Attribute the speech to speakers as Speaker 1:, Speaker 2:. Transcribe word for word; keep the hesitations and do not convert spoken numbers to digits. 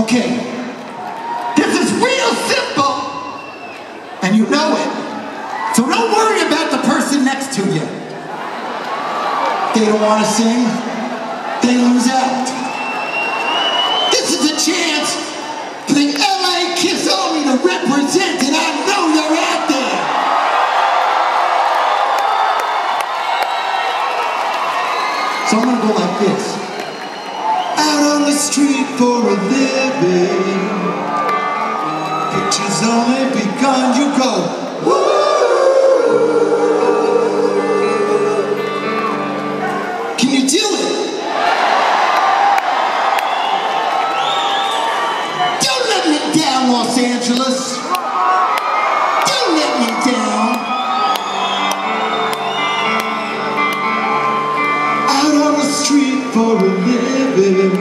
Speaker 1: Okay, this is real simple, and you know it. So don't worry about the person next to you. They don't want to sing, they lose out. This is a chance for the L A Kiss Army to represent, and I know you're out there. So I'm gonna go like this. Out on the street for a living, pictures only begun, you go, woo! Can you do it? Don't let me down, Los Angeles. Don't let me down. Out on the street for a living,